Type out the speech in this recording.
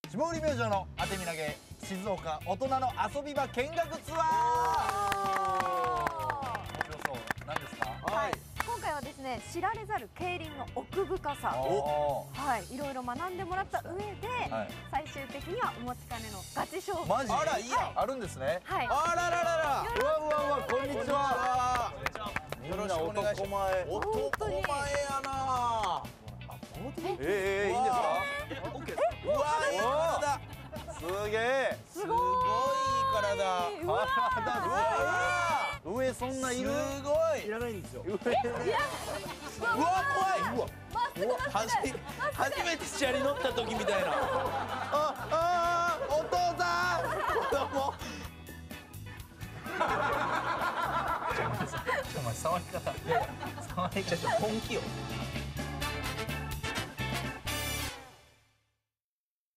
霜降り明星の当てみ投げ静岡大人の遊び場見学ツアー。面白そう。何ですか？ はい。今回はですね、知られざる競輪の奥深さ、はい、いろいろ学んでもらった上で、最終的にはお持ちかねのガチ勝負。 マジ？ あら、いいや。 あるんですね。 はい。あらららら。 うわうわうわ、こんにちは。 よろしくお願いします。男前やな。いいんですか？うわ、いい体。 すげえ。 すごいいい体。 上そんないる？ すごい。 いらないんですよ。 うわ、怖い。初めてチャリ乗った時みたいな。お父さん。子供。 ちょっと待って、触り方。本気よ。